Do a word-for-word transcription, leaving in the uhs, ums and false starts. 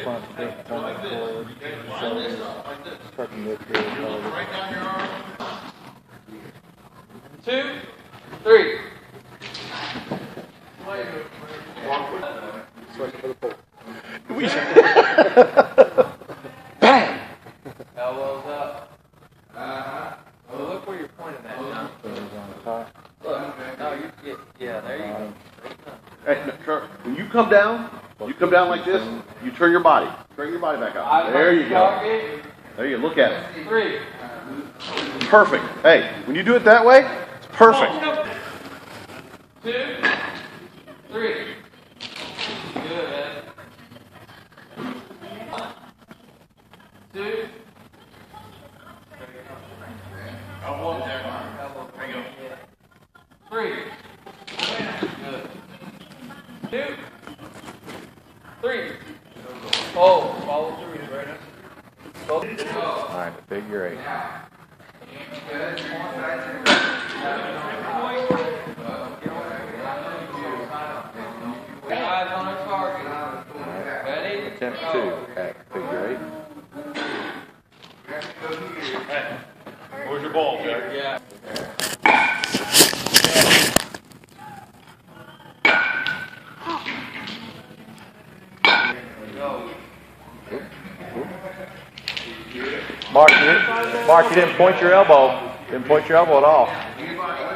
front foot pointed forward, shoulders perpendicular. Right down your arm. Two, three. Switch for the pull. Bang! Elbows up. Uh-huh. Well, look where you're pointing at now. Fingers on the top. Look. No, you get, yeah, there you go. Hey, no, turn. When you come down, you come down like this, you turn your body. Turn your body back up. There you go. There you go. Look at it. Three. Perfect. Hey, when you do it that way, it's perfect. Two, three. Good, man. One, two. Elbow there. There you go. Three. Good. Two. Three. Oh, follow through right now. All right, the figure eight. Eyes on our target. Ready? Attempt two at figure eight. Where's your ball, Jack? Yeah. Mark, you didn't, Mark, you didn't point your elbow. Didn't point your elbow at all.